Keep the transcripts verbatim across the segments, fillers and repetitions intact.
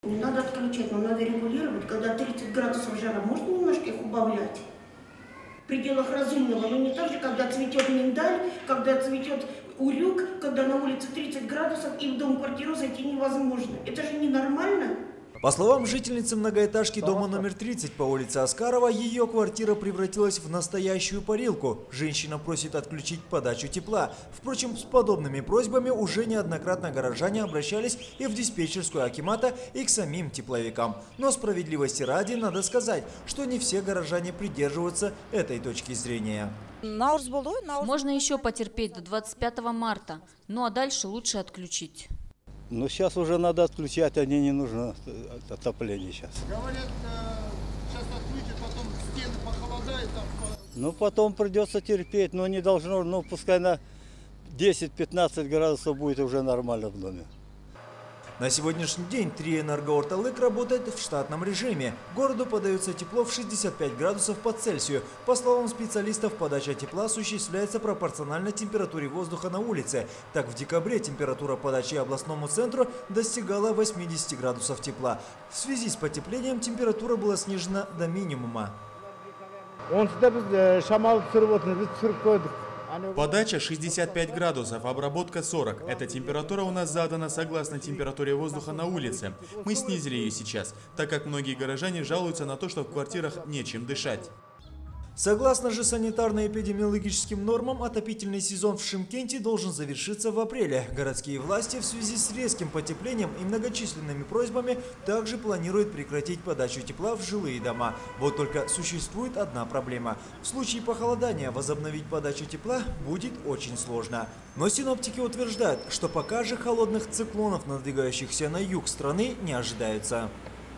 Не надо отключать, но надо регулировать. Когда тридцать градусов жара, можно немножко их убавлять? В пределах разумного, но не так же, когда цветет миндаль, когда цветет урюк, когда на улице тридцать градусов и в дом-квартиру зайти невозможно. Это же ненормально. По словам жительницы многоэтажки дома номер тридцать по улице Оскарова, ее квартира превратилась в настоящую парилку. Женщина просит отключить подачу тепла. Впрочем, с подобными просьбами уже неоднократно горожане обращались и в диспетчерскую акимата, и к самим тепловикам. Но справедливости ради надо сказать, что не все горожане придерживаются этой точки зрения. Можно еще потерпеть до двадцать пятого марта, ну а дальше лучше отключить. Но сейчас уже надо отключать, а не нужно отопление сейчас. Говорят, сейчас отключат, потом стены похолодают. Там... Ну потом придется терпеть, но не должно, ну пускай на десять-пятнадцать градусов будет уже нормально в доме. На сегодняшний день три энергоорталык работает в штатном режиме. Городу подается тепло в шестьдесят пять градусов по Цельсию. По словам специалистов, подача тепла осуществляется пропорционально температуре воздуха на улице. Так, в декабре температура подачи областному центру достигала восьмидесяти градусов тепла. В связи с потеплением температура была снижена до минимума. Подача шестьдесят пять градусов, обработка сорок. Эта температура у нас задана согласно температуре воздуха на улице. Мы снизили ее сейчас, так как многие горожане жалуются на то, что в квартирах нечем дышать. Согласно же санитарно-эпидемиологическим нормам, отопительный сезон в Шымкенте должен завершиться в апреле. Городские власти в связи с резким потеплением и многочисленными просьбами также планируют прекратить подачу тепла в жилые дома. Вот только существует одна проблема. В случае похолодания возобновить подачу тепла будет очень сложно. Но синоптики утверждают, что пока же холодных циклонов, надвигающихся на юг страны, не ожидается.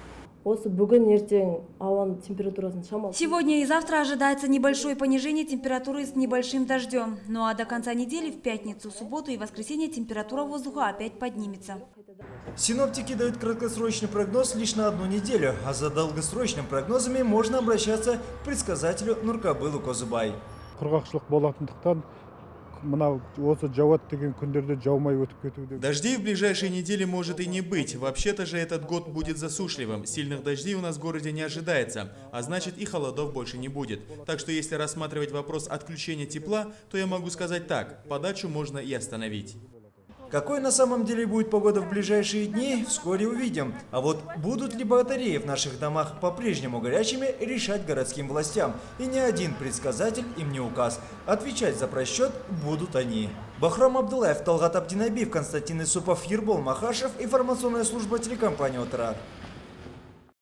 Сегодня и завтра ожидается небольшое понижение температуры с небольшим дождем. Ну а до конца недели, в пятницу, субботу и воскресенье температура воздуха опять поднимется. Синоптики дают краткосрочный прогноз лишь на одну неделю, а за долгосрочными прогнозами можно обращаться к предсказателю Нуркабылу Козубай. Дождей в ближайшие недели может и не быть. Вообще-то же этот год будет засушливым. Сильных дождей у нас в городе не ожидается, а значит и холодов больше не будет. Так что если рассматривать вопрос отключения тепла, то я могу сказать так: подачу можно и остановить. Какой на самом деле будет погода в ближайшие дни, вскоре увидим. А вот будут ли батареи в наших домах по-прежнему горячими, решать городским властям. И ни один предсказатель им не указ. Отвечать за просчет будут они. Бахрам Абдулаев, Талгат Абдинабиев, Константин Исупов, Ербол Махашев, информационная служба телекомпании «Отра».